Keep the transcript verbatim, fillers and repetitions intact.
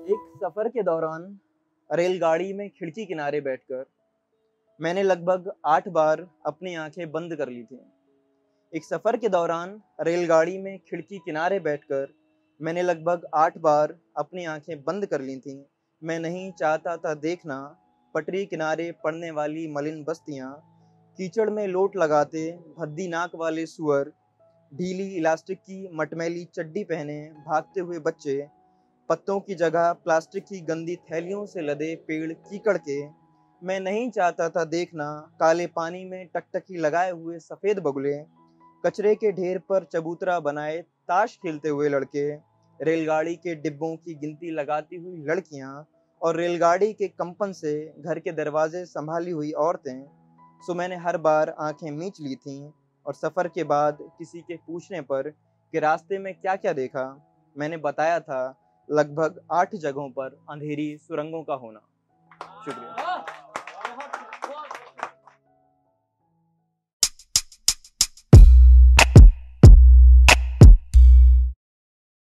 एक सफर के दौरान रेलगाड़ी में खिड़की किनारे बैठकर मैंने लगभग आठ बार अपनी आंखें बंद कर ली थीं। एक सफर के दौरान रेलगाड़ी में खिड़की किनारे बैठकर मैंने लगभग आठ बार अपनी आंखें बंद कर ली थीं। मैं नहीं चाहता था देखना पटरी किनारे पड़ने वाली मलिन बस्तियां, कीचड़ में लोट लगाते भद्दी नाक वाले सुअर, ढीली इलास्टिक की मटमैली चड्डी पहने भागते हुए बच्चे, पत्तों की जगह प्लास्टिक की गंदी थैलियों से लदे पेड़ कीकड़ के। मैं नहीं चाहता था देखना काले पानी में टकटकी लगाए हुए सफ़ेद बगुले, कचरे के ढेर पर चबूतरा बनाए ताश खेलते हुए लड़के, रेलगाड़ी के डिब्बों की गिनती लगाती हुई लड़कियां और रेलगाड़ी के कंपन से घर के दरवाजे संभाली हुई औरतें। सो मैंने हर बार आंखें मींच ली थीं और सफ़र के बाद किसी के पूछने पर कि रास्ते में क्या क्या देखा, मैंने बताया था लगभग आठ जगहों पर अंधेरी सुरंगों का होना।